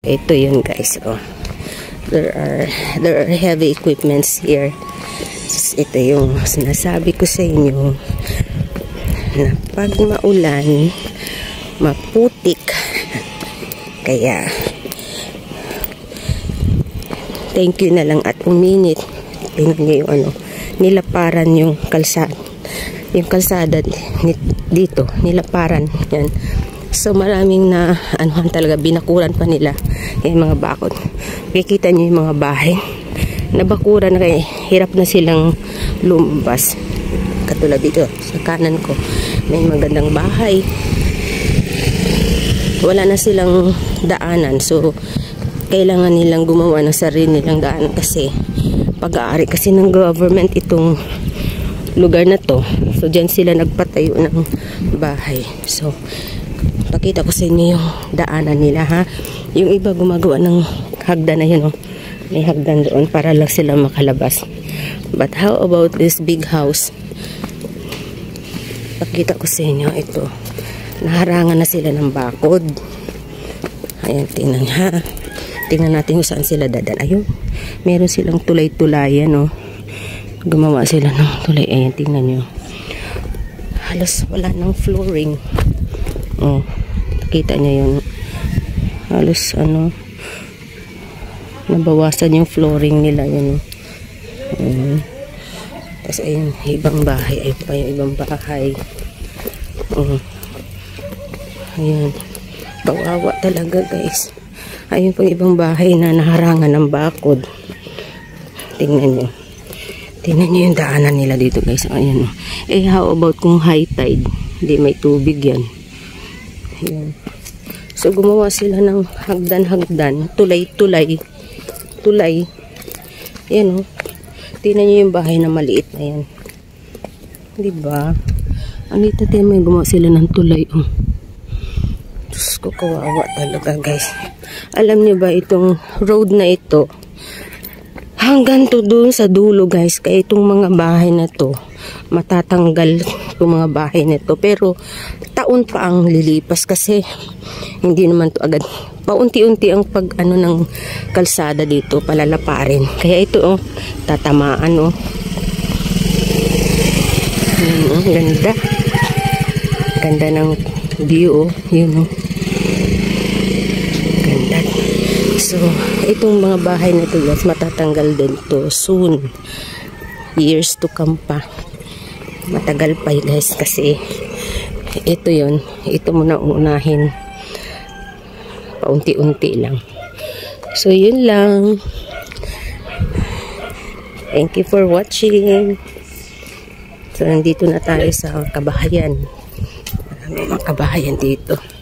Ito yun guys. Oh. There are heavy equipments here. Ito yung sinasabi ko sa inyo na pag maulan, maputik. Kaya thank you na lang at uminit. Tingnan nyo yung ano, nilaparan yung kalsada. Yung kalsada dito, nilaparan. Yan. So maraming na anuhan talaga, binakuran pa nila yung mga bakod. Kikita nyo yung mga bahay nabakuran na kaya hirap na silang lumabas. Katulad dito sa kanan ko, may magandang bahay. Wala na silang daanan. So kailangan nilang gumawa ng sarili nilang daanan kasi pag-aari kasi ng government itong lugar na to. So dyan sila nagpatayo ng bahay. So pakita ko sa inyo yung daanan nila ha. Yung iba gumagawa ng hagdan na yun, oh. May hagdan doon para lang sila makalabas. But how about this big house? Pakita ko sa inyo ito. Naharangan na sila ng bakod. Ayan, tingnan ha. Tingnan natin kung saan sila dadan. Ayun, meron silang tulay-tulayan, oh. Gumawa sila ng tulay. Ayan, tingnan nyo. Halos wala ng flooring. Oh, nakita nyo yun. Halos ano, nabawasan yung flooring nila yun. Tapos ayun, ibang bahay. Ayun pa yung ibang bahay. Ayan, bawawa talaga guys. Ayun pang ibang bahay na naharangan ng bakod. Tingnan nyo. Tingnan nyo yung daanan nila dito guys. Ayan. Eh how about kung high tide? Hindi may tubig yan. Ayan. So gumawa sila ng hagdan-hagdan, tulay-tulay. Tulay. Ayan, oh. Tingnan niyo yung bahay na maliit na yan. Diba? Ang liit na tingnan mo, gumawa sila ng tulay, oh. Diyos ko, kawawa talaga guys. Alam niyo ba itong road na ito, hanggang to doon sa dulo guys, kaya itong mga bahay na to, matatanggal itong mga bahay na to. Pero taon pa ang lilipas kasi hindi naman to agad. Paunti-unti ang pag ano ng kalsada dito, palalaparin. Kaya ito, oh, tatamaan, oh. Ganda. Ganda ng view, oh. Yun, oh. Ganda. So, itong mga bahay na ito, guys, matatanggal din to soon. Years to come pa. Matagal pa, guys, kasi ito yun. Ito muna unahin. Paunti-unti lang. So, yun lang. Thank you for watching. So, nandito na tayo sa kabahayan. Marami mga kabahayan dito.